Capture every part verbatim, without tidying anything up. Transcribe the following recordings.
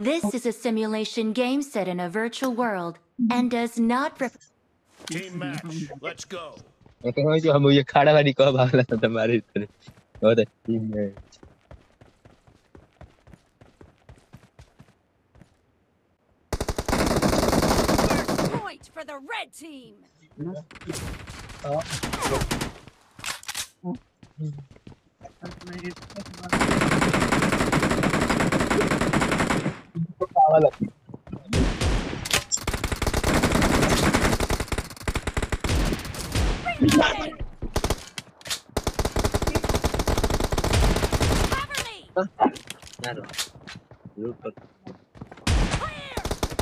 This is a simulation game set in a virtual world and does not rep- Team match, let's go. Kaya jo hamo ye khada bari ko bhagla ta तुम्हारे इतने बहुत अच्छी है Point for the red team. Reloading. Cover me. यार जरूर कर Clear.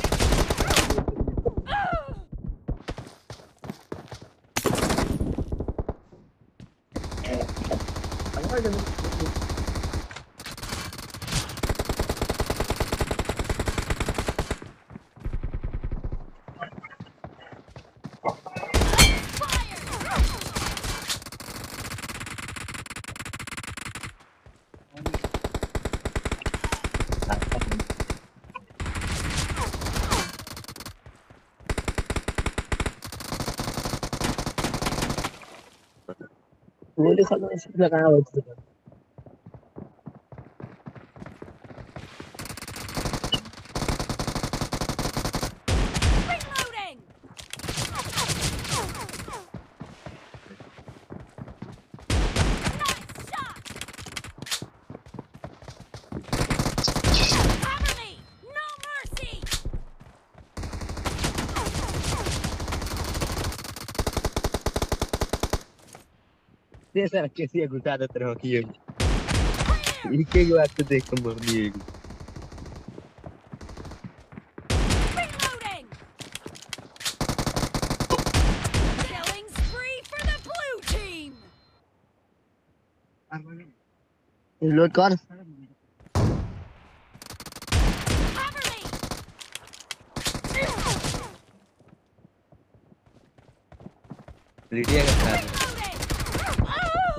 वो देखा तो ऐसे लगाया हुआ था Reloading. Nice shot. Cover me. No mercy. ये सर कैसी घुसा देते रहो कि ये Clear. इनके की बात तो देख के मरनी है Reloading. Killing spree for the blue team. Load कर Cover me. लिटिया का साथ Reloading. Oh!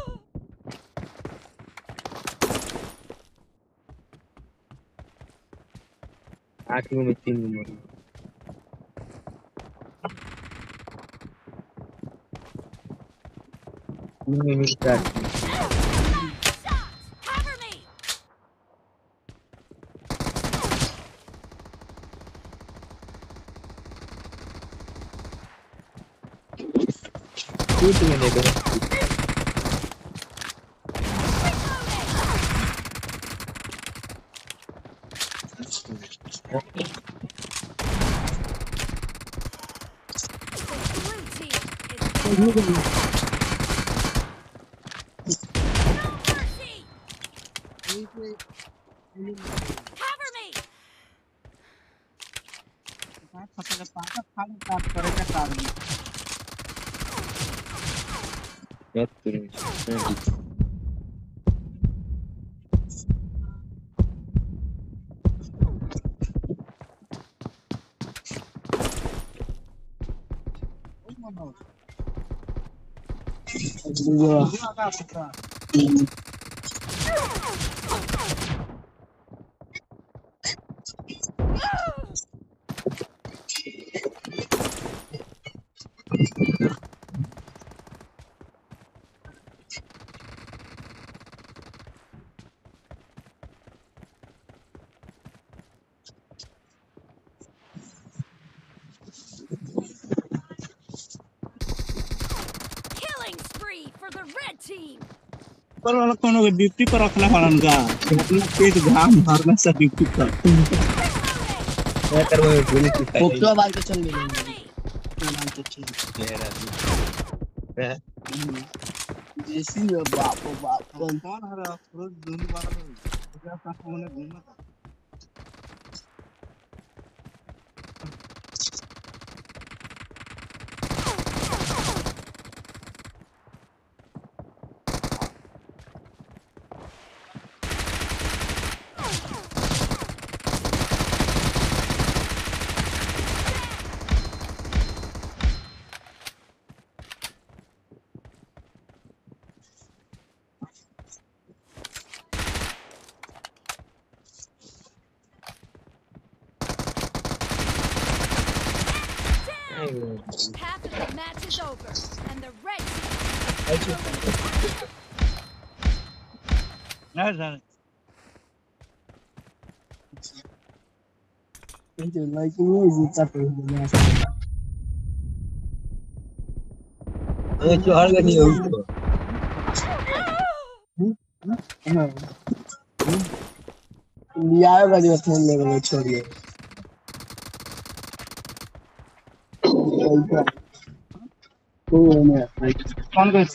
आठ में तीन नंबर तीन में मिलता है Shot. Cover me. शूट में दे दो Blue team is no mercy. Cover me. यार तुम Killing spree for the red team. पर वाला कौन होगा ड्यूटी पर रखना हलन का इतना पेट घाम भरना सा ड्यूटी पर मैं कर वो गोली की फाइल फोटो बाल के चल मिलेंगे Cover me. बाल के चल मेरा मैं जैसी है बाप रे बाप कौन कौन हरा रोज दोनों बार क्या पास होने घूमना This is over, and the red ना जाने Itu lagi ni zita tu mana? अरे चढ़ गई है उसको हाँ लिया है गाड़ी में फोन ले गए छोड़िए कोई नहीं कौन गए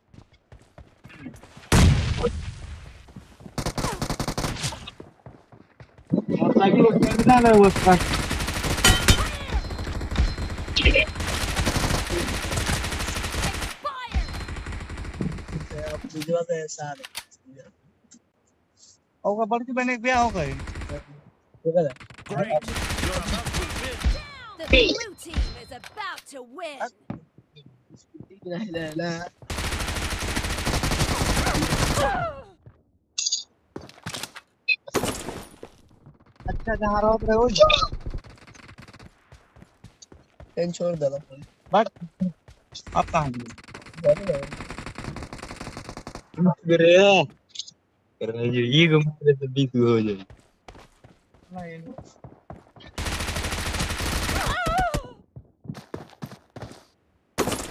मोटरसाइकिल उठने ना ले उसका अब बुझवा दे सारे होगा बल्कि मैंने क्या हो गए ठीक है Great. You're about to win. The blue team is about to win. नहीं नहीं ना अच्छा जहाँ रहो रहे हो टेंशन छोड़ दे लो बट अब कहाँ गए करे करे ये घूमने तो बीस हो जाए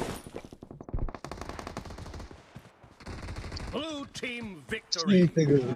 Blue team victory.